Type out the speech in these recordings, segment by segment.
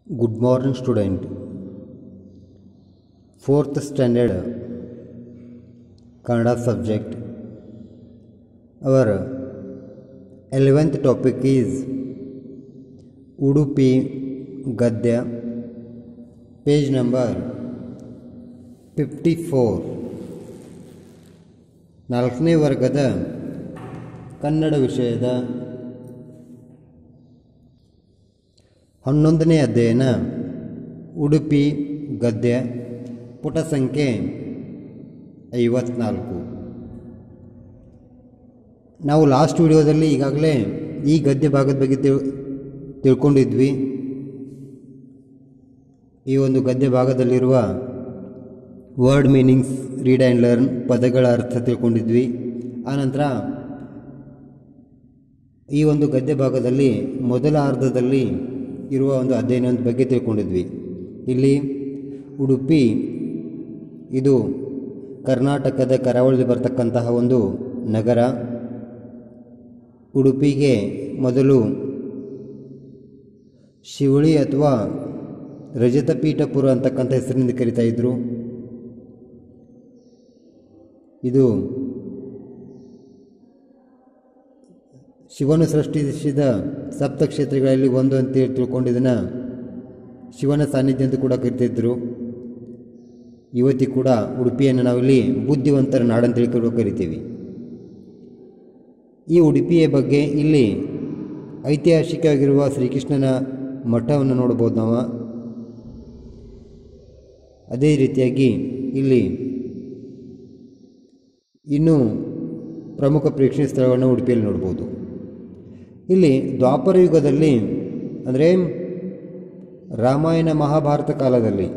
Good morning, student. Fourth standard Kannada subject. Our 11th topic is Udupi Gadya, page number 54. ನಾಲ್ಕನೇ ವರ್ಗದ ಕನ್ನಡ ವಿಷಯದ 11ನೇ ಅಧ್ಯಯನ ಉಡುಪಿ ಗದ್ಯ, ಪುಟ ಸಂಖ್ಯೆ 54. ನಾವು ಲಾಸ್ಟ್ ವಿಡಿಯೋದಲ್ಲಿ ಈಗಾಗಲೇ ಈ ಗದ್ಯ ಭಾಗದ ಬಗ್ಗೆ ತಿಳ್ಕೊಂಡಿದ್ವಿ. ಈ ಒಂದು ಗದ್ಯ ಭಾಗದಲ್ಲಿರುವ word meanings, read and learn, ಪದಗಳ ಅರ್ಥ ತಿಳ್ಕೊಂಡಿದ್ವಿ. ಆನಂತರ ಈ ಒಂದು ಗದ್ಯ ಭಾಗದಲ್ಲಿ ಮೊದಲ ಅರ್ಧದಲ್ಲಿ ಇರುವ ಒಂದು ಅಧ್ಯಯನದ ಬಗ್ಗೆ ತಿಳ್ಕೊಂಡಿದ್ವಿ. ಇಲ್ಲಿ ಉಡುಪಿ ಇದು ಕರ್ನಾಟಕದ ಕರಾವಳಿಗೆ ಬರ್ತಕ್ಕಂತಹ ಒಂದು ನಗರ. ಉಡುಪಿಗೆ ಮೊದಲು ಶಿವಳಿ ಅಥವಾ ರಜತಪೀಠಪುರ ಅಂತಕ್ಕಂಥ ಹೆಸರಿನಿಂದ ಕರೀತಾ ಇದ್ದರು. ಇದು ಶಿವನು ಸೃಷ್ಟಿಸಿದ ಸಪ್ತಕ್ಷೇತ್ರಗಳಲ್ಲಿ ಒಂದು ಅಂತೇಳಿ ತಿಳ್ಕೊಂಡಿದ್ದನ್ನು ಶಿವನ ಸಾನ್ನಿಧ್ಯ ಅಂತ ಕೂಡ ಕರಿತಿದ್ರು. ಇವತ್ತಿ ಕೂಡ ಉಡುಪಿಯನ್ನು ನಾವಿಲ್ಲಿ ಬುದ್ಧಿವಂತರ ನಾಡಂತೇಳಿ ಕರಿತೀವಿ. ಈ ಉಡುಪಿಯ ಬಗ್ಗೆ ಇಲ್ಲಿ ಐತಿಹಾಸಿಕವಾಗಿರುವ ಶ್ರೀಕೃಷ್ಣನ ಮಠವನ್ನು ನೋಡ್ಬೋದು ನಾವು. ಅದೇ ರೀತಿಯಾಗಿ ಇಲ್ಲಿ ಇನ್ನೂ ಪ್ರಮುಖ ಪ್ರೇಕ್ಷಣೀಯ ಸ್ಥಳಗಳನ್ನು ಉಡುಪಿಯಲ್ಲಿ ನೋಡ್ಬೋದು. ಇಲ್ಲಿ ದ್ವಾಪರ ಯುಗದಲ್ಲಿ ಅಂದರೆ ರಾಮಾಯಣ ಮಹಾಭಾರತ ಕಾಲದಲ್ಲಿ,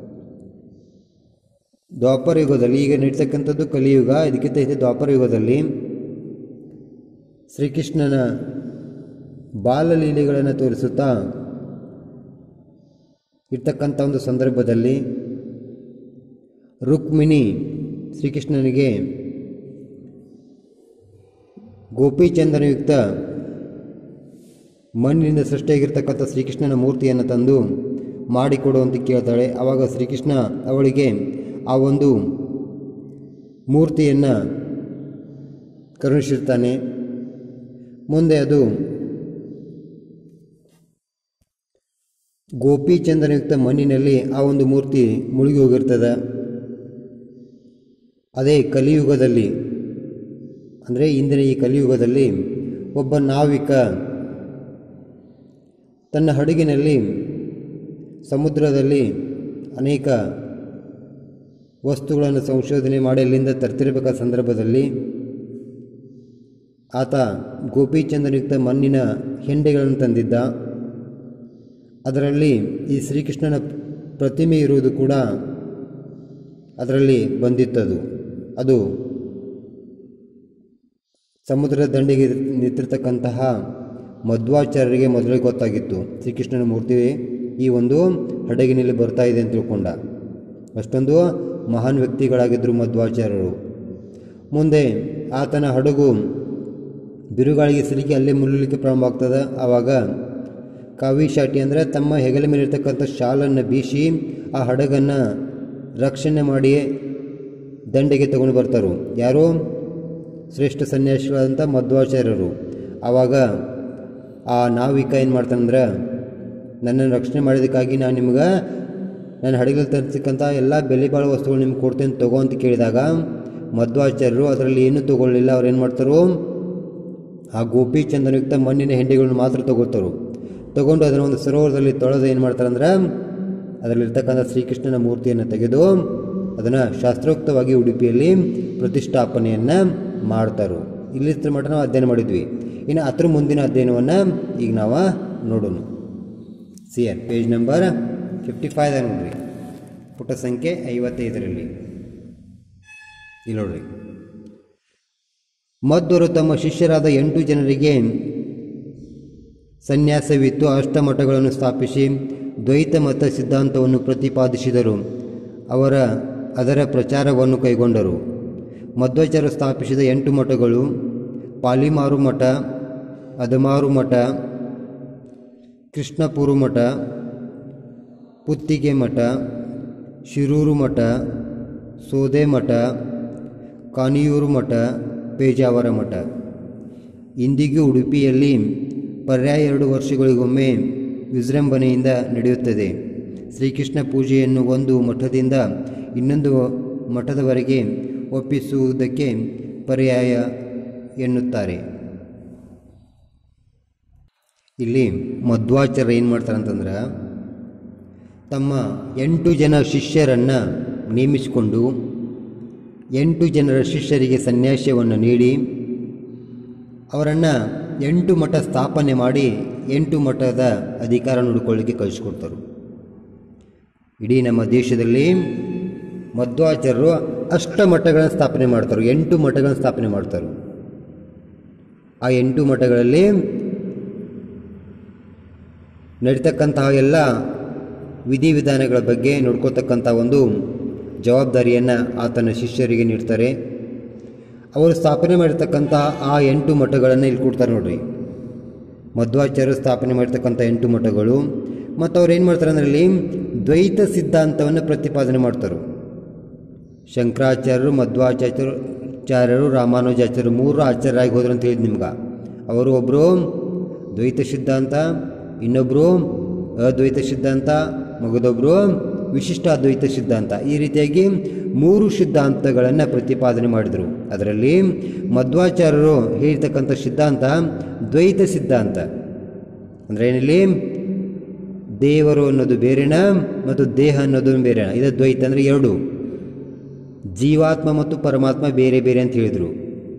ದ್ವಾಪರ ಯುಗದಲ್ಲಿ, ಈಗ ನಡೀತಕ್ಕಂಥದ್ದು ಕಲಿಯುಗ, ಇದಕ್ಕಿಂತ ಹಿಂದೆ ದ್ವಾಪರ ಯುಗದಲ್ಲಿ ಶ್ರೀಕೃಷ್ಣನ ಬಾಲಲೀಲೆಗಳನ್ನು ತೋರಿಸುತ್ತಾ ಇರ್ತಕ್ಕಂಥ ಒಂದು ಸಂದರ್ಭದಲ್ಲಿ ರುಕ್ಮಿಣಿ ಶ್ರೀಕೃಷ್ಣನಿಗೆ ಗೋಪಿಚಂದನಯುಕ್ತ ಮಣ್ಣಿನಿಂದ ಸೃಷ್ಟಿಯಾಗಿರ್ತಕ್ಕಂಥ ಶ್ರೀಕೃಷ್ಣನ ಮೂರ್ತಿಯನ್ನು ತಂದು ಮಾಡಿಕೊಡುವಂತ ಕೇಳ್ತಾಳೆ. ಆವಾಗ ಶ್ರೀಕೃಷ್ಣ ಅವಳಿಗೆ ಆ ಒಂದು ಮೂರ್ತಿಯನ್ನು ಕರುಣಿಸಿರ್ತಾನೆ. ಮುಂದೆ ಅದು ಗೋಪಿಚಂದನಯುಕ್ತ ಮಣ್ಣಿನಲ್ಲಿ ಆ ಒಂದು ಮೂರ್ತಿ ಮುಳುಗಿ ಹೋಗಿರ್ತದೆ. ಅದೇ ಕಲಿಯುಗದಲ್ಲಿ, ಅಂದರೆ ಇಂದಿನ ಈ ಕಲಿಯುಗದಲ್ಲಿ ಒಬ್ಬ ನಾವಿಕ ತನ್ನ ಹಡಗಿನಲ್ಲಿ ಸಮುದ್ರದಲ್ಲಿ ಅನೇಕ ವಸ್ತುಗಳನ್ನು ಸಂಶೋಧನೆ ಮಾಡಿ ಅಲ್ಲಿಂದ ತರ್ತಿರಬೇಕಾದ ಸಂದರ್ಭದಲ್ಲಿ ಆತ ಗೋಪಿಚಂದನಯುಕ್ತ ಮಣ್ಣಿನ ಹೆಂಡೆಗಳನ್ನು ತಂದಿದ್ದ. ಅದರಲ್ಲಿ ಈ ಶ್ರೀಕೃಷ್ಣನ ಪ್ರತಿಮೆ ಇರುವುದು ಕೂಡ ಅದರಲ್ಲಿ ಬಂದಿತ್ತದು. ಅದು ಸಮುದ್ರದ ದಂಡೆಗೆ ನಿಂತಿರ್ತಕ್ಕಂತಹ ಮಧ್ವಾಚಾರ್ಯರಿಗೆ ಮೊದಲೇ ಗೊತ್ತಾಗಿತ್ತು, ಶ್ರೀಕೃಷ್ಣನ ಮೂರ್ತಿ ಈ ಒಂದು ಹಡಗಿನಲ್ಲಿ ಬರ್ತಾ ಇದೆ ಅಂತ ತಿಳ್ಕೊಂಡ. ಅಷ್ಟೊಂದು ಮಹಾನ್ ವ್ಯಕ್ತಿಗಳಾಗಿದ್ದರು ಮಧ್ವಾಚಾರ್ಯರು. ಮುಂದೆ ಆತನ ಹಡಗು ಬಿರುಗಾಳಿಗೆ ಸಿಲುಕಿ ಅಲ್ಲೇ ಮುಳುಗಲಿಕ್ಕೆ ಪ್ರಾರಂಭ ಆಗ್ತದೆ. ಆವಾಗ ಕಾವಿಶಾಟಿ ಅಂದರೆ ತಮ್ಮ ಹೆಗಲ ಮೇಲಿರ್ತಕ್ಕಂಥ ಶಾಲನ್ನು ಬೀಸಿ ಆ ಹಡಗನ್ನು ರಕ್ಷಣೆ ಮಾಡಿ ದಂಡೆಗೆ ತಗೊಂಡು ಬರ್ತಾರೆ. ಯಾರು? ಶ್ರೇಷ್ಠ ಸನ್ಯಾಸಿಗಳಾದಂಥ ಮಧ್ವಾಚಾರ್ಯರು. ಆವಾಗ ಆ ನಾವಿಕ ಏನು ಮಾಡ್ತಾನಂದ್ರೆ, ನನ್ನನ್ನು ರಕ್ಷಣೆ ಮಾಡೋದಕ್ಕಾಗಿ ನಾನು ನಿಮ್ಗೆ ನನ್ನ ಹಡಗಲ್ಲಿ ತರಿಸ್ತಕ್ಕಂಥ ಎಲ್ಲ ಬೆಲೆ ಬಾಳೋ ವಸ್ತುಗಳು ನಿಮ್ಗೆ ಕೊಡ್ತೇನೆ ತಗೋ ಅಂತ ಕೇಳಿದಾಗ ಮಧ್ವಾಚಾರ್ಯರು ಅದರಲ್ಲಿ ಏನೂ ತೊಗೊಳ್ಳಿಲ್ಲ. ಅವ್ರು ಏನು ಮಾಡ್ತಾರೋ, ಆ ಗೋಪಿಚಂದನಯುಕ್ತ ಮಣ್ಣಿನ ಹೆಂಡೆಗಳನ್ನು ಮಾತ್ರ ತಗೊಂಡು ಅದನ್ನು ಒಂದು ಸರೋವರದಲ್ಲಿ ತೊಳೆದು ಏನು ಮಾಡ್ತಾರಂದ್ರೆ ಅದರಲ್ಲಿರ್ತಕ್ಕಂಥ ಶ್ರೀಕೃಷ್ಣನ ಮೂರ್ತಿಯನ್ನು ತೆಗೆದು ಅದನ್ನು ಶಾಸ್ತ್ರೋಕ್ತವಾಗಿ ಉಡುಪಿಯಲ್ಲಿ ಪ್ರತಿಷ್ಠಾಪನೆಯನ್ನು ಮಾಡ್ತಾರೆ. ಇಲ್ಲಿ ಮಟ್ಟ ನಾವು ಅಧ್ಯಯನ ಮಾಡಿದ್ವಿ. ಇನ್ನು ಅದ್ರ ಮುಂದಿನ ಅಧ್ಯಯನವನ್ನು ಈಗ ನಾವು ನೋಡೋಣ. ಸಿಆರ್ ಪೇಜ್ ನಂಬರ್ 55 ನೋಡ್ರಿ, ಪುಟ ಸಂಖ್ಯೆ 55ರಲ್ಲಿ ಇಲ್ಲಿ ನೋಡ್ರಿ. ಮಧ್ವರು ತಮ್ಮ ಶಿಷ್ಯರಾದ 8 ಜನರಿಗೆ ಸನ್ಯಾಸವಿತ್ತು ಅಷ್ಟಮಠಗಳನ್ನು ಸ್ಥಾಪಿಸಿ ದ್ವೈತ ಮತ ಸಿದ್ಧಾಂತವನ್ನು ಪ್ರತಿಪಾದಿಸಿದರು. ಅದರ ಪ್ರಚಾರವನ್ನು ಕೈಗೊಂಡರು. ಮಧ್ವಾಚಾರ್ಯರು ಸ್ಥಾಪಿಸಿದ 8 ಮಠಗಳು ಪಾಲಿಮಾರು ಮಠ, ಅದಮಾರು ಮಠ, ಕೃಷ್ಣಪುರ ಮಠ, ಪುತ್ತಿಗೆ ಮಠ, ಶಿರೂರು ಮಠ, ಸೋದೆ ಮಠ, ಕಾನಿಯೂರು ಮಠ, ಪೇಜಾವರ ಮಠ. ಇಂದಿಗೂ ಉಡುಪಿಯಲ್ಲಿ ಪರ್ಯಾಯ 2 ವರ್ಷಗಳಿಗೊಮ್ಮೆ ವಿಜೃಂಭಣೆಯಿಂದ ನಡೆಯುತ್ತದೆ. ಶ್ರೀಕೃಷ್ಣ ಪೂಜೆಯನ್ನು ಒಂದು ಮಠದಿಂದ ಇನ್ನೊಂದು ಮಠದವರೆಗೆ ಒಪ್ಪಿಸುವುದಕ್ಕೆ ಪರ್ಯಾಯ ಎನ್ನುತ್ತಾರೆ. ಇಲ್ಲಿ ಮಧ್ವಾಚಾರ್ಯ ಏನು ಮಾಡ್ತಾರೆ ಅಂತಂದ್ರೆ, ತಮ್ಮ 8 ಜನ ಶಿಷ್ಯರನ್ನು ನೇಮಿಸಿಕೊಂಡು 8 ಜನರ ಶಿಷ್ಯರಿಗೆ ಸನ್ಯಾಸವನ್ನು ನೀಡಿ ಅವರನ್ನು 8 ಮಠ ಸ್ಥಾಪನೆ ಮಾಡಿ 8 ಮಠದ ಅಧಿಕಾರ ನೋಡಿಕೊಳ್ಳಿಕ್ಕೆ ಕಳಿಸ್ಕೊಡ್ತಾರೆ. ಇಡೀ ನಮ್ಮ ದೇಶದಲ್ಲಿ ಮಧ್ವಾಚಾರ್ಯರು ಅಷ್ಟಮಠಗಳನ್ನು ಸ್ಥಾಪನೆ ಮಾಡ್ತಾರೆ, 8 ಮಠಗಳನ್ನು ಸ್ಥಾಪನೆ ಮಾಡ್ತಾರೆ. ಆ 8 ಮಠಗಳಲ್ಲಿ ನಡೀತಕ್ಕಂತಹ ಎಲ್ಲ ವಿಧಿವಿಧಾನಗಳ ಬಗ್ಗೆ ನೋಡ್ಕೋತಕ್ಕಂಥ ಒಂದು ಜವಾಬ್ದಾರಿಯನ್ನು ಆತನ ಶಿಷ್ಯರಿಗೆ ನೀಡ್ತಾರೆ. ಅವರು ಸ್ಥಾಪನೆ ಮಾಡಿರ್ತಕ್ಕಂಥ ಆ 8 ಮಠಗಳನ್ನು ಇಲ್ಲಿ ಕೊಡ್ತಾರೆ ನೋಡ್ರಿ. ಮಧ್ವಾಚಾರ್ಯರು ಸ್ಥಾಪನೆ ಮಾಡಿರ್ತಕ್ಕಂಥ 8 ಮಠಗಳು. ಮತ್ತು ಅವ್ರು ಏನು ಮಾಡ್ತಾರೆ ಅಂದರೆ ದ್ವೈತ ಸಿದ್ಧಾಂತವನ್ನು ಪ್ರತಿಪಾದನೆ ಮಾಡ್ತಾರೆ. ಶಂಕರಾಚಾರ್ಯರು, ಮಧ್ವಾಚಾರ್ಯರು, ರಾಮಾನುಜಾಚಾರ್ಯರು 3 ಆಚಾರ್ಯರಾಗಿ ಹೋದ್ರು ಅಂತ ಹೇಳಿದ್ ನಿಮ್ಗೆ. ಅವರು ಒಬ್ಬರು ದ್ವೈತ ಸಿದ್ಧಾಂತ, ಇನ್ನೊಬ್ಬರು ಅದ್ವೈತ ಸಿದ್ಧಾಂತ, ಮಗದೊಬ್ಬರು ವಿಶಿಷ್ಟ ಅದ್ವೈತ ಸಿದ್ಧಾಂತ. ಈ ರೀತಿಯಾಗಿ 3 ಸಿದ್ಧಾಂತಗಳನ್ನು ಪ್ರತಿಪಾದನೆ ಮಾಡಿದರು. ಅದರಲ್ಲಿ ಮಧ್ವಾಚಾರ್ಯರು ಹೇಳಿರ್ತಕ್ಕಂಥ ಸಿದ್ಧಾಂತ ದ್ವೈತ ಸಿದ್ಧಾಂತ. ಅಂದರೆ ಏನಿಲ್ಲಿ ದೇವರು ಅನ್ನೋದು ಬೇರೆನ ಮತ್ತು ದೇಹ ಅನ್ನೋದು ಬೇರೆನ, ಇದು ದ್ವೈತ. ಅಂದರೆ 2 ಜೀವಾತ್ಮ ಮತ್ತು ಪರಮಾತ್ಮ ಬೇರೆ ಬೇರೆ ಅಂತ ಹೇಳಿದರು.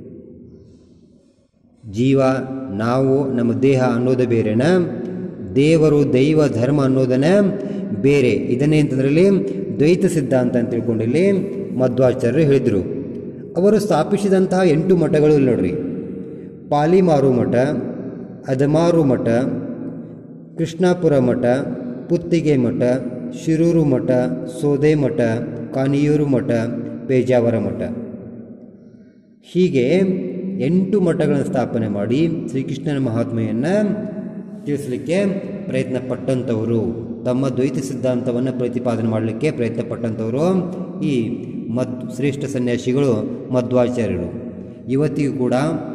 ಜೀವ, ನಾವು, ನಮ್ಮ ದೇಹ ಅನ್ನೋದು ಬೇರೆನ, ದೇವರು, ದೈವ, ಧರ್ಮ ಅನ್ನೋದನ್ನ ಬೇರೆ. ಇದನ್ನೇ ಅಂತಂದ್ರಲ್ಲಿ ದ್ವೈತ ಸಿದ್ಧಾಂತ ಅಂತ ತಿಳ್ಕೊಂಡಿಲ್ಲಿ ಮಧ್ವಾಚಾರ್ಯರು ಹೇಳಿದರು. ಅವರು ಸ್ಥಾಪಿಸಿದಂತಹ 8 ಮಠಗಳು ಇಲ್ಲಿ ನೋಡ್ರಿ: ಪಾಲಿಮಾರು ಮಠ, ಅದಮಾರು ಮಠ, ಕೃಷ್ಣಾಪುರ ಮಠ, ಪುತ್ತಿಗೆ ಮಠ, ಶಿರೂರು ಮಠ, ಸೋದೆ ಮಠ, ಕಾನಿಯೂರು ಮಠ, ಪೇಜಾವರ ಮಠ. ಹೀಗೆ 8 ಮಠಗಳನ್ನು ಸ್ಥಾಪನೆ ಮಾಡಿ ಶ್ರೀಕೃಷ್ಣನ ಮಹಾತ್ಮೆಯನ್ನು ತಿಳಿಸಲಿಕ್ಕೆ ಪ್ರಯತ್ನ ಪಟ್ಟಂಥವರು, ತಮ್ಮ ದ್ವೈತ ಸಿದ್ಧಾಂತವನ್ನು ಪ್ರತಿಪಾದನೆ ಮಾಡಲಿಕ್ಕೆ ಪ್ರಯತ್ನ ಪಟ್ಟಂಥವರು ಈ ಶ್ರೇಷ್ಠ ಸನ್ಯಾಸಿಗಳು ಮಧ್ವಾಚಾರ್ಯರು. ಇವತ್ತಿಗೂ ಕೂಡ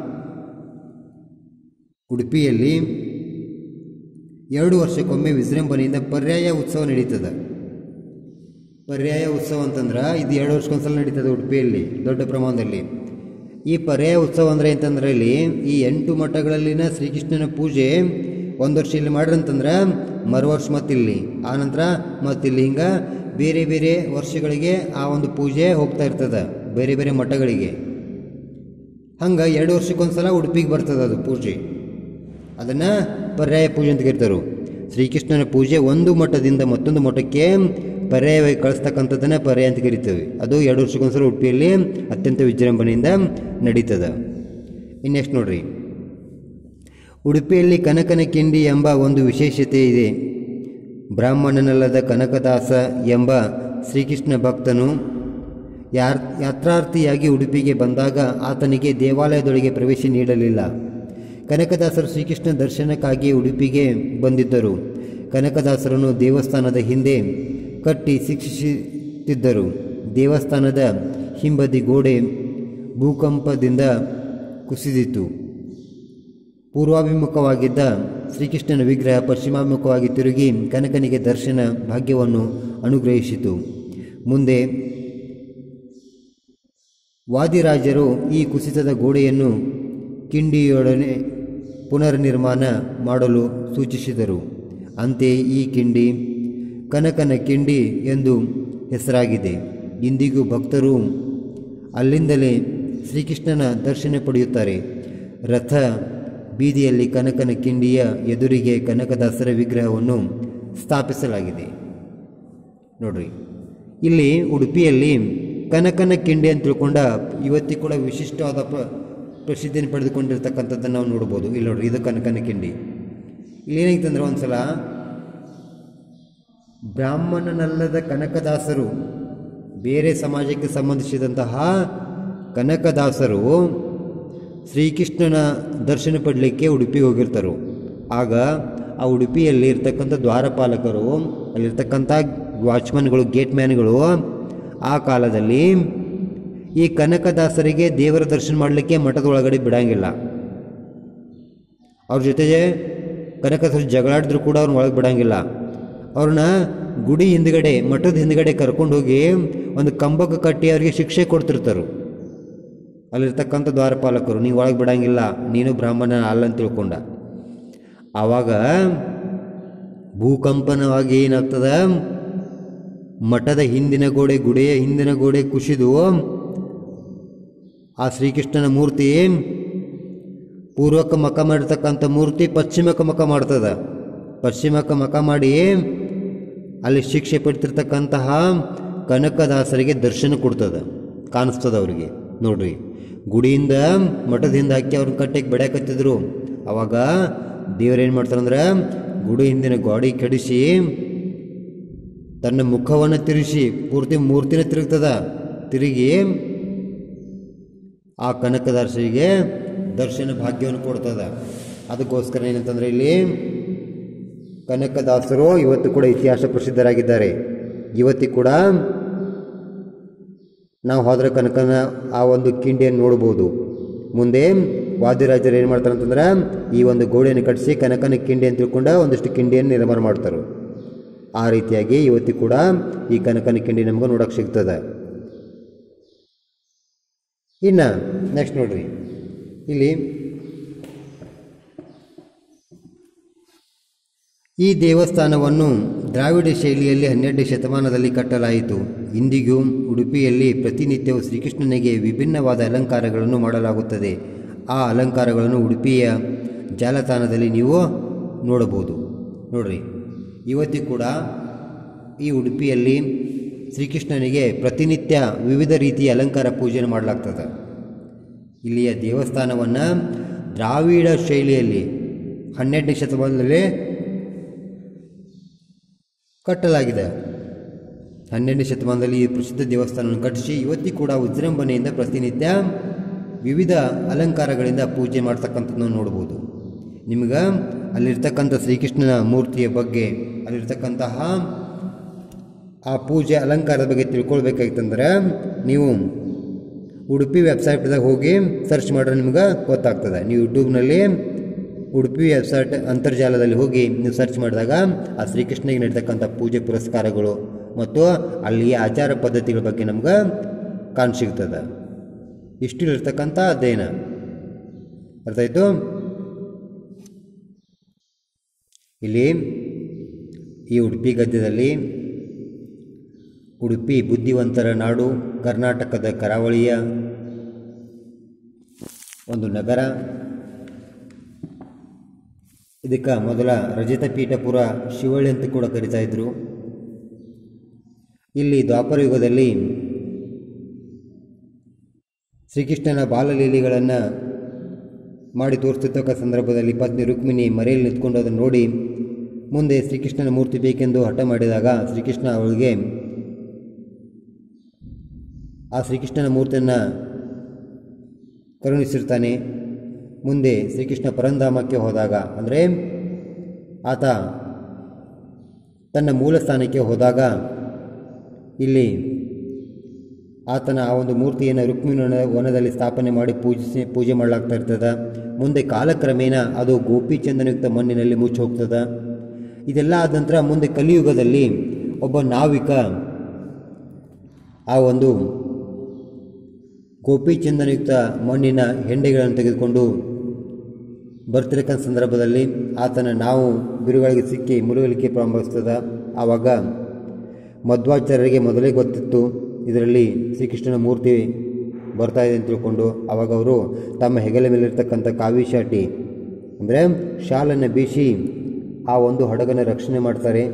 ಉಡುಪಿಯಲ್ಲಿ 2 ವರ್ಷಕ್ಕೊಮ್ಮೆ ವಿಜೃಂಭಣೆಯಿಂದ ಪರ್ಯಾಯ ಉತ್ಸವ ನಡೀತದೆ. ಪರ್ಯಾಯ ಉತ್ಸವ ಅಂತಂದ್ರೆ ಇದು 2 ವರ್ಷಕ್ಕೊಂದ್ಸಲ ನಡೀತದೆ ಉಡುಪಿಯಲ್ಲಿ ದೊಡ್ಡ ಪ್ರಮಾಣದಲ್ಲಿ. ಈ ಪರ್ಯಾಯ ಉತ್ಸವ ಅಂದರೆ ಅಂತಂದ್ರೆ ಇಲ್ಲಿ ಈ 8 ಮಠಗಳಲ್ಲಿನ ಶ್ರೀಕೃಷ್ಣನ ಪೂಜೆ 1 ವರ್ಷ ಇಲ್ಲಿ ಮಾಡ್ರಂತಂದ್ರೆ ಮರು ವರ್ಷ ಮತ್ತಿಲ್ಲಿ, ಆನಂತರ ಮತ್ತಿಲ್ಲಿ, ಹಿಂಗೆ ಬೇರೆ ಬೇರೆ ವರ್ಷಗಳಿಗೆ ಆ ಒಂದು ಪೂಜೆ ಹೋಗ್ತಾ ಇರ್ತದೆ ಬೇರೆ ಬೇರೆ ಮಠಗಳಿಗೆ. ಹಂಗೆ 2 ವರ್ಷಕ್ಕೊಂದ್ಸಲ ಉಡುಪಿಗೆ ಬರ್ತದೆ ಅದು ಪೂಜೆ. ಅದನ್ನು ಪರ್ಯಾಯ ಪೂಜೆ ಅಂತ ಕರೀತಾರೆ. ಶ್ರೀಕೃಷ್ಣನ ಪೂಜೆ ಒಂದು ಮಠದಿಂದ ಮತ್ತೊಂದು ಮಠಕ್ಕೆ ಪರ್ಯಾಯವಾಗಿ ಕಳಿಸ್ತಕ್ಕಂಥದ್ದನ್ನು ಪರ್ಯಾಯ ಅಂತ ಕರಿತೇವೆ. ಅದು 2 ವರ್ಷಕ್ಕೊಂದ್ಸಲ ಉಡುಪಿಯಲ್ಲಿ ಅತ್ಯಂತ ವಿಜೃಂಭಣೆಯಿಂದ ನಡೀತದೆ. ಇನ್ನು ನೆಕ್ಸ್ಟ್ ನೋಡ್ರಿ, ಉಡುಪಿಯಲ್ಲಿ ಕನಕನ ಕಿಂಡಿ ಎಂಬ ಒಂದು ವಿಶೇಷತೆ ಇದೆ. ಬ್ರಾಹ್ಮಣನಲ್ಲದ ಕನಕದಾಸ ಎಂಬ ಶ್ರೀಕೃಷ್ಣ ಭಕ್ತನು ಯಾತ್ರಾರ್ಥಿಯಾಗಿ ಉಡುಪಿಗೆ ಬಂದಾಗ ಆತನಿಗೆ ದೇವಾಲಯದೊಳಗೆ ಪ್ರವೇಶ ನೀಡಲಿಲ್ಲ. ಕನಕದಾಸರು ಶ್ರೀಕೃಷ್ಣ ದರ್ಶನಕ್ಕಾಗಿ ಉಡುಪಿಗೆ ಬಂದಿದ್ದರು. ಕನಕದಾಸರನ್ನು ದೇವಸ್ಥಾನದ ಹಿಂದೆ ಕಟ್ಟಿ ಶಿಕ್ಷಿಸುತ್ತಿದ್ದರು. ದೇವಸ್ಥಾನದ ಹಿಂಬದಿ ಗೋಡೆ ಭೂಕಂಪದಿಂದ ಕುಸಿದಿತು. ಪೂರ್ವಾಭಿಮುಖವಾಗಿದ್ದ ಶ್ರೀಕೃಷ್ಣನ ವಿಗ್ರಹ ಪಶ್ಚಿಮಾಭಿಮುಖವಾಗಿ ತಿರುಗಿ ಕನಕನಿಗೆ ದರ್ಶನ ಭಾಗ್ಯವನ್ನು ಅನುಗ್ರಹಿಸಿತು. ಮುಂದೆ ವಾದಿರಾಜರು ಈ ಕುಸಿತದ ಗೋಡೆಯನ್ನು ಕಿಂಡಿಯೊಡನೆ ಪುನರ್ನಿರ್ಮಾಣ ಮಾಡಲು ಸೂಚಿಸಿದರು. ಅಂತೆಯೇ ಈ ಕಿಂಡಿ ಕನಕನ ಕಿಂಡಿ ಎಂದು ಹೆಸರಾಗಿದೆ. ಇಂದಿಗೂ ಭಕ್ತರು ಅಲ್ಲಿಂದಲೇ ಶ್ರೀಕೃಷ್ಣನ ದರ್ಶನ ಪಡೆಯುತ್ತಾರೆ. ರಥ ಬೀದಿಯಲ್ಲಿ ಕನಕನ ಕಿಂಡಿಯ ಎದುರಿಗೆ ಕನಕದಾಸರ ವಿಗ್ರಹವನ್ನು ಸ್ಥಾಪಿಸಲಾಗಿದೆ. ನೋಡ್ರಿ, ಇಲ್ಲಿ ಉಡುಪಿಯಲ್ಲಿ ಕನಕನ ಕಿಂಡಿ ಅಂತ ತಿಳ್ಕೊಂಡ ಇವತ್ತಿಗೂ ಕೂಡ ವಿಶಿಷ್ಟವಾದ ಪ್ರಸಿದ್ಧಿಯನ್ನು ಪಡೆದುಕೊಂಡಿರ್ತಕ್ಕಂಥದ್ದನ್ನು ನಾವು ನೋಡ್ಬೋದು. ಇಲ್ಲಿ ನೋಡ್ರಿ, ಇದು ಕನಕನ ಕಿಂಡಿ. ಇಲ್ಲಿ ಏನಾಯ್ತಂದ್ರೆ ಒಂದ್ಸಲ ಬ್ರಾಹ್ಮಣನಲ್ಲದ ಕನಕದಾಸರು, ಬೇರೆ ಸಮಾಜಕ್ಕೆ ಸಂಬಂಧಿಸಿದಂತಹ ಕನಕದಾಸರು ಶ್ರೀಕೃಷ್ಣನ ದರ್ಶನ ಪಡಲಿಕ್ಕೆ ಉಡುಪಿಗೆ ಹೋಗಿರ್ತಾರೆ. ಆಗ ಆ ಉಡುಪಿಯಲ್ಲಿ ಇರ್ತಕ್ಕಂಥ ದ್ವಾರಪಾಲಕರು, ಅಲ್ಲಿರ್ತಕ್ಕಂಥ ವಾಚ್ಮನ್ಗಳು, ಗೇಟ್ ಮ್ಯಾನ್ಗಳು ಆ ಕಾಲದಲ್ಲಿ ಈ ಕನಕದಾಸರಿಗೆ ದೇವರ ದರ್ಶನ ಮಾಡಲಿಕ್ಕೆ ಮಠದ ಒಳಗಡೆ ಬಿಡೋಂಗಿಲ್ಲ. ಅವ್ರ ಜೊತೆಗೆ ಕನಕದಾಸರು ಜಗಳಾಡಿದ್ರು ಕೂಡ ಅವ್ರನ್ನ ಒಳಗೆ ಬಿಡೋಂಗಿಲ್ಲ. ಅವ್ರನ್ನ ಗುಡಿ ಹಿಂದ್ಗಡೆ, ಮಠದ ಹಿಂದ್ಗಡೆ ಕರ್ಕೊಂಡು ಹೋಗಿ ಒಂದು ಕಂಬಕ್ಕೆ ಕಟ್ಟಿ ಅವರಿಗೆ ಶಿಕ್ಷೆ ಕೊಡ್ತಿರ್ತಾರೆ ಅಲ್ಲಿರ್ತಕ್ಕಂಥ ದ್ವಾರಪಾಲಕರು. ನೀವು ಒಳಗೆ ಬಿಡೋಂಗಿಲ್ಲ, ನೀನು ಬ್ರಾಹ್ಮಣ ಅಲ್ಲ ಅಂತ ತಿಳ್ಕೊಂಡ. ಆವಾಗ ಭೂಕಂಪನವಾಗಿ ಏನಾಗ್ತದ, ಮಠದ ಹಿಂದಿನ ಗೋಡೆ, ಗುಡಿಯ ಹಿಂದಿನ ಗೋಡೆ ಕುಸಿದು ಆ ಶ್ರೀಕೃಷ್ಣನ ಮೂರ್ತಿ ಪೂರ್ವಕ್ಕೆ ಮಖ ಮಾಡಿರ್ತಕ್ಕಂಥ ಮೂರ್ತಿ ಪಶ್ಚಿಮಕ್ಕೆ ಮಖ ಮಾಡ್ತದ. ಪಶ್ಚಿಮಕ್ಕೆ ಮಖ ಮಾಡಿ ಅಲ್ಲಿ ಶಿಕ್ಷೆ ಪಡ್ತಿರ್ತಕ್ಕಂತಹ ಕನಕದಾಸರಿಗೆ ದರ್ಶನ ಕೊಡ್ತದೆ, ಕಾಣಿಸ್ತದ ಅವ್ರಿಗೆ. ನೋಡ್ರಿ, ಗುಡಿಯಿಂದ ಮಠದಿಂದ ಹಾಕಿ ಅವ್ರನ್ನ ಕಟ್ಟೆಗೆ ಬೆಡ್ಯಾಕತ್ತಿದ್ರು. ಅವಾಗ ದೇವರೇನು ಮಾಡ್ತಾರಂದ್ರೆ ಗುಡಿ ಹಿಂದಿನ ಗೋಡೆ ಕೆಡಿಸಿ ತನ್ನ ಮುಖವನ್ನು ತಿರುಗಿಸಿ ಪೂರ್ತಿ ಮೂರ್ತಿನ ತಿರುಗ್ತದ. ತಿರುಗಿ ಆ ಕನಕದಾಸರಿಗೆ ದರ್ಶನ ಭಾಗ್ಯವನ್ನು ಕೊಡ್ತದ. ಅದಕ್ಕೋಸ್ಕರ ಏನಂತಂದರೆ ಇಲ್ಲಿ ಕನಕದಾಸರು ಇವತ್ತು ಕೂಡ ಇತಿಹಾಸ ಪ್ರಸಿದ್ಧರಾಗಿದ್ದಾರೆ. ಇವತ್ತಿಗೆ ಕೂಡ ನಾವು ಹೋದರೆ ಕನಕನ ಆ ಒಂದು ಕಿಂಡಿಯನ್ನು ನೋಡ್ಬೋದು. ಮುಂದೆ ವಾದಿರಾಜರು ಏನು ಮಾಡ್ತಾರೆ ಅಂತಂದ್ರೆ ಈ ಒಂದು ಗೋಡೆಯನ್ನು ಕಟ್ಟಿಸಿ ಕನಕನ ಕಿಂಡಿ ಅಂತ ತಿಳ್ಕೊಂಡು ಒಂದಿಷ್ಟು ಕಿಂಡಿಯನ್ನು ನಿರ್ಮಾಣ ಮಾಡ್ತಾರೆ. ಆ ರೀತಿಯಾಗಿ ಇವತ್ತಿಗೆ ಕೂಡ ಈ ಕನಕನ ಕಿಂಡಿ ನಮ್ಗೆ ನೋಡೋಕೆ ಸಿಗ್ತದೆ. ಇನ್ನು ನೆಕ್ಸ್ಟ್ ನೋಡ್ರಿ, ಇಲ್ಲಿ ಈ ದೇವಸ್ಥಾನವನ್ನು ದ್ರಾವಿಡ ಶೈಲಿಯಲ್ಲಿ 12ನೇ ಶತಮಾನದಲ್ಲಿ ಕಟ್ಟಲಾಯಿತು. ಇಂದಿಗೂ ಉಡುಪಿಯಲ್ಲಿ ಪ್ರತಿನಿತ್ಯವೂ ಶ್ರೀಕೃಷ್ಣನಿಗೆ ವಿಭಿನ್ನವಾದ ಅಲಂಕಾರಗಳನ್ನು ಮಾಡಲಾಗುತ್ತದೆ. ಆ ಅಲಂಕಾರಗಳನ್ನು ಉಡುಪಿಯ ಜಾಲತಾಣದಲ್ಲಿ ನೀವು ನೋಡಬಹುದು. ನೋಡ್ರಿ, ಇವತ್ತಿಗೂ ಕೂಡ ಈ ಉಡುಪಿಯಲ್ಲಿ ಶ್ರೀಕೃಷ್ಣನಿಗೆ ಪ್ರತಿನಿತ್ಯ ವಿವಿಧ ರೀತಿಯ ಅಲಂಕಾರ ಪೂಜೆಯನ್ನು ಮಾಡಲಾಗ್ತದೆ. ಇಲ್ಲಿಯ ದೇವಸ್ಥಾನವನ್ನು ದ್ರಾವಿಡ ಶೈಲಿಯಲ್ಲಿ 12ನೇ ಶತಮಾನದಲ್ಲಿ ಕಟ್ಟಲಾಗಿದೆ. 12ನೇ ಶತಮಾನದಲ್ಲಿ ಈ ಪ್ರಸಿದ್ಧ ದೇವಸ್ಥಾನವನ್ನು ಕಟ್ಟಿಸಿ ಇವತ್ತಿಗೂ ಕೂಡ ವಿಜೃಂಭಣೆಯಿಂದ ಪ್ರತಿನಿತ್ಯ ವಿವಿಧ ಅಲಂಕಾರಗಳಿಂದ ಪೂಜೆ ಮಾಡ್ತಕ್ಕಂಥದ್ದನ್ನು ನೋಡ್ಬೋದು. ನಿಮ್ಗೆ ಅಲ್ಲಿರ್ತಕ್ಕಂಥ ಶ್ರೀಕೃಷ್ಣನ ಮೂರ್ತಿಯ ಬಗ್ಗೆ, ಅಲ್ಲಿರ್ತಕ್ಕಂತಹ ಆ ಪೂಜೆ ಅಲಂಕಾರದ ಬಗ್ಗೆ ತಿಳ್ಕೊಳ್ಬೇಕಾಗಿತ್ತಂದ್ರೆ ನೀವು ಉಡುಪಿ ವೆಬ್ಸೈಟ್ದಾಗ ಹೋಗಿ ಸರ್ಚ್ ಮಾಡಿದ್ರೆ ನಿಮ್ಗೆ ಗೊತ್ತಾಗ್ತದೆ. ನೀವು ಯೂಟ್ಯೂಬ್ನಲ್ಲಿ ಉಡುಪಿ ವೆಬ್ಸೈಟ್ ಅಂತರ್ಜಾಲದಲ್ಲಿ ಹೋಗಿ ನೀವು ಸರ್ಚ್ ಮಾಡಿದಾಗ ಆ ಶ್ರೀಕೃಷ್ಣನಿಗೆ ನಡೀತಕ್ಕಂಥ ಪೂಜೆ ಪುರಸ್ಕಾರಗಳು ಮತ್ತು ಅಲ್ಲಿಯ ಆಚಾರ ಪದ್ಧತಿಗಳ ಬಗ್ಗೆ ನಮ್ಗೆ ಕಾಣಸಿಗ್ತದೆ. ಇಷ್ಟು ಇರ್ತಕ್ಕಂಥ ಅಧ್ಯಯನ ಅರ್ಥ ಆಯಿತು. ಇಲ್ಲಿ ಈ ಉಡುಪಿ ಗದ್ಯದಲ್ಲಿ ಉಡುಪಿ ಬುದ್ಧಿವಂತರ ನಾಡು, ಕರ್ನಾಟಕದ ಕರಾವಳಿಯ ಒಂದು ನಗರ. ಇದಕ್ಕೆ ಮೊದಲ ರಜತ ಪೀಠಪುರ ಶಿವಳ್ಳಿ ಅಂತ ಕೂಡ ಕರೀತಾ ಇದ್ರು. ಇಲ್ಲಿ ದ್ವಾಪರ ಯುಗದಲ್ಲಿ ಶ್ರೀಕೃಷ್ಣನ ಬಾಲಲೀಲೆಗಳನ್ನು ಮಾಡಿ ತೋರಿಸ್ತಿರ್ತಕ್ಕ ಸಂದರ್ಭದಲ್ಲಿ ಪತ್ನಿ ರುಕ್ಮಿಣಿ ಮರೆಯಲ್ಲಿ ನಿಂತ್ಕೊಂಡು ಅದನ್ನು ನೋಡಿ ಮುಂದೆ ಶ್ರೀಕೃಷ್ಣನ ಮೂರ್ತಿ ಬೇಕೆಂದು ಹಠ ಮಾಡಿದಾಗ ಶ್ರೀಕೃಷ್ಣ ಅವಳಿಗೆ ಆ ಶ್ರೀಕೃಷ್ಣನ ಮೂರ್ತಿಯನ್ನು ಕರುಣಿಸಿರ್ತಾನೆ. ಮುಂದೆ ಶ್ರೀಕೃಷ್ಣ ಪರಂಧಾಮಕ್ಕೆ ಹೋದಾಗ, ಅಂದರೆ ಆತ ತನ್ನ ಮೂಲ ಸ್ಥಾನಕ್ಕೆ ಹೋದಾಗ ಇಲ್ಲಿ ಆತನ ಆ ಒಂದು ಮೂರ್ತಿಯನ್ನು ರುಕ್ಮಿಣಿ ವನದಲ್ಲಿ ಸ್ಥಾಪನೆ ಮಾಡಿ ಪೂಜೆ ಮಾಡಲಾಗ್ತಾ ಇರ್ತದೆ. ಮುಂದೆ ಕಾಲಕ್ರಮೇಣ ಅದು ಗೋಪಿಚಂದನಯುಕ್ತ ಮಣ್ಣಿನಲ್ಲಿ ಮುಚ್ಚಿ ಹೋಗ್ತದೆ. ಇದೆಲ್ಲ ಆದ ನಂತರ ಮುಂದೆ ಕಲಿಯುಗದಲ್ಲಿ ಒಬ್ಬ ನಾವಿಕ ಆ ಒಂದು ಗೋಪಿಚಂದನಯುಕ್ತ ಮಣ್ಣಿನ ಹೆಂಡೆಗಳನ್ನು ತೆಗೆದುಕೊಂಡು ಬರ್ತಿರಕ್ಕಂಥ ಸಂದರ್ಭದಲ್ಲಿ ಆತನ ನಾವು ಬಿರುಗಳಿಗೆ ಸಿಕ್ಕಿ ಮುಳುಗಲಿಕ್ಕೆ ಪ್ರಾರಂಭಿಸ್ತದೆ. ಆವಾಗ ಮಧ್ವಾಚಾರ್ಯರಿಗೆ ಮೊದಲೇ ಗೊತ್ತಿತ್ತು ಇದರಲ್ಲಿ ಶ್ರೀಕೃಷ್ಣನ ಮೂರ್ತಿ ಬರ್ತಾ ಇದೆ ಅಂತ ತಿಳ್ಕೊಂಡು ಆವಾಗ ಅವರು ತಮ್ಮ ಹೆಗಲ ಮೇಲಿರ್ತಕ್ಕಂಥ ಕಾವಿ ಶಾಟಿ ಅಂದರೆ ಶಾಲನ್ನು ಬೀಸಿ ಆ ಒಂದು ಹಡಗನ್ನು ರಕ್ಷಣೆ ಮಾಡ್ತಾರೆ.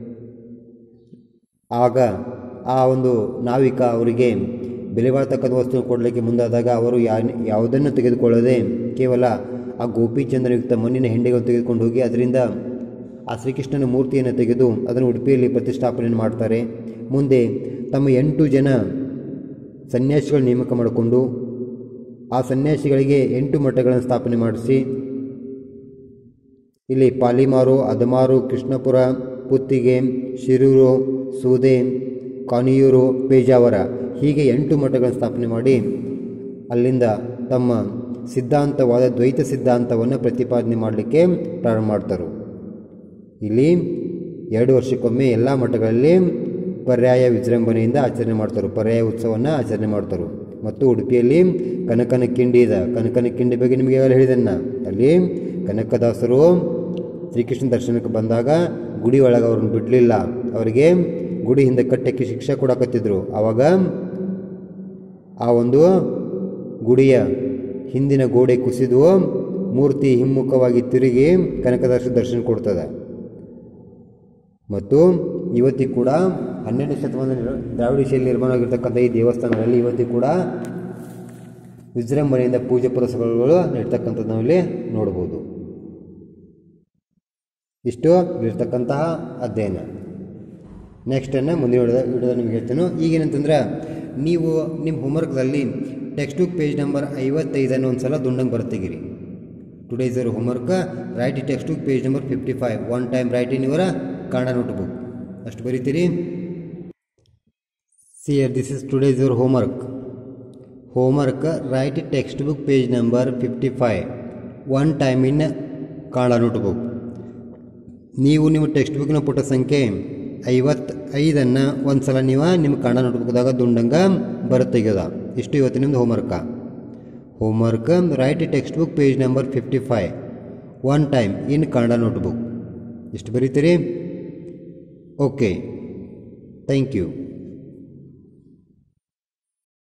ಆಗ ಆ ಒಂದು ನಾವಿಕ ಅವರಿಗೆ ಬೆಲೆ ಬಾಳ್ತಕ್ಕಂಥ ವಸ್ತು ಕೊಡಲಿಕ್ಕೆ ಮುಂದಾದಾಗ ಅವರು ಯಾವುದನ್ನು ತೆಗೆದುಕೊಳ್ಳದೆ ಕೇವಲ ಆ ಗೋಪಿಚಂದ್ರಯುಕ್ತ ಮಣ್ಣಿನ ಹೆಂಡೆಗಳನ್ನು ತೆಗೆದುಕೊಂಡು ಹೋಗಿ ಅದರಿಂದ ಆ ಶ್ರೀಕೃಷ್ಣನ ಮೂರ್ತಿಯನ್ನು ತೆಗೆದು ಅದನ್ನು ಉಡುಪಿಯಲ್ಲಿ ಪ್ರತಿಷ್ಠಾಪನೆ ಮಾಡ್ತಾರೆ. ಮುಂದೆ ತಮ್ಮ 8 ಜನ ಸನ್ಯಾಸಿಗಳು ನೇಮಕ ಮಾಡಿಕೊಂಡು ಆ ಸನ್ಯಾಸಿಗಳಿಗೆ 8 ಮಠಗಳನ್ನು ಸ್ಥಾಪನೆ ಮಾಡಿಸಿ ಇಲ್ಲಿ ಪಾಲಿಮಾರು, ಅದಮಾರು, ಕೃಷ್ಣಪುರ, ಪುತ್ತಿಗೆ, ಶಿರೂರು, ಸೂದೆ, ಕಾನಿಯೂರು, ಪೇಜಾವರ ಹೀಗೆ 8 ಮಠಗಳನ್ನು ಸ್ಥಾಪನೆ ಮಾಡಿ ಅಲ್ಲಿಂದ ತಮ್ಮ ಸಿದ್ಧಾಂತವಾದ ದ್ವೈತ ಸಿದ್ಧಾಂತವನ್ನು ಪ್ರತಿಪಾದನೆ ಮಾಡಲಿಕ್ಕೆ ಪ್ರಾರಂಭ ಮಾಡ್ತಾರೆ. ಇಲ್ಲಿ 2 ವರ್ಷಕ್ಕೊಮ್ಮೆ ಎಲ್ಲ ಮಠಗಳಲ್ಲಿ ಪರ್ಯಾಯ ವಿಜೃಂಭಣೆಯಿಂದ ಆಚರಣೆ ಮಾಡ್ತಾರೆ, ಪರ್ಯಾಯ ಉತ್ಸವವನ್ನು ಆಚರಣೆ ಮಾಡ್ತಾರೆ. ಮತ್ತು ಉಡುಪಿಯಲ್ಲಿ ಕನಕನ ಕಿಂಡಿ ಇದೆ. ಕನಕನ ಕಿಂಡಿ ಬಗ್ಗೆ ನಿಮಗೆ ಯಾವಾಗ ಹೇಳಿದನ್ನ, ಅಲ್ಲಿ ಕನಕದಾಸರು ಶ್ರೀಕೃಷ್ಣ ದರ್ಶನಕ್ಕೆ ಬಂದಾಗ ಗುಡಿ ಒಳಗೆ ಅವ್ರನ್ನ ಬಿಡಲಿಲ್ಲ, ಅವರಿಗೆ ಗುಡಿ ಹಿಂದೆ ಕಟ್ಟಕ್ಕೆ ಶಿಕ್ಷೆ ಕೊಡಕತ್ತಿದ್ರು. ಆವಾಗ ಆ ಒಂದು ಗುಡಿಯ ಹಿಂದಿನ ಗೋಡೆ ಕುಸಿದು ಮೂರ್ತಿ ಹಿಮ್ಮುಖವಾಗಿ ತಿರುಗಿ ಕನಕದಾಸ ದರ್ಶನ ಕೊಡ್ತದೆ. ಮತ್ತು ಇವತ್ತಿಗೆ ಕೂಡ 12ನೇ ಶತಮಾನದ ದ್ರಾವಿಡ ಶೈಲಿ ನಿರ್ಮಾಣ ಆಗಿರ್ತಕ್ಕಂಥ ಈ ದೇವಸ್ಥಾನಗಳಲ್ಲಿ ಇವತ್ತಿಗೆ ಕೂಡ ವಿಜೃಂಭಣೆಯಿಂದ ಪೂಜೆ ಪುರಸ್ಕಾರಗಳು ನಡೀತಕ್ಕಂಥದ್ದು ನಾವಿಲ್ಲಿ ನೋಡ್ಬೋದು. ಇಷ್ಟು ಇರ್ತಕ್ಕಂತಹ ಅಧ್ಯಯನ. ನೆಕ್ಸ್ಟನ್ನು ಮುಂದಿನ ವಿಡಿಯೋದ ನಿಮಗೆ ಹೇಳ್ತೇನೆ. ಈಗೇನಂತಂದ್ರೆ ನೀವು ನಿಮ್ಮ ಹೋಮ್ವರ್ಕ್ದಲ್ಲಿ ಟೆಕ್ಸ್ಟ್ ಬುಕ್ ಪೇಜ್ ನಂಬರ್ 55 ಒಂದು ಸಲ ದುಂಡಂಗೆ ಬರ್ತೆಗಿರಿ. ಟುಡೇಸ್ ಯುವರ್ ಹೋಮ್ವರ್ಕ್, ರೈಟ್ ಈ text book page number 55 one time write in your Kannada notebook. ಅಷ್ಟು ಬರೀತೀರಿ. See here, this is today's your homework, write text book page number 55 one time in Kannada notebook. ನೀವು ನಿಮ್ಮ text ಬುಕ್ನ ಪುಟ ಸಂಖ್ಯೆ 55 ಒಂದು ಸಲ ನೀವು ನಿಮ್ಮ ಕನ್ನಡ ನೋಟ್ಬುಕ್ದಾಗ ದುಂಡಂಗ ಬರುತ್ತೆಗ್ಯದ. ಇಷ್ಟು ಇವತ್ತು ನಿಮ್ಮದು homework, write text book page number 55 one time in Kannada notebook. ಇಷ್ಟು ಬರೀತೀರಿ. Okay, thank you.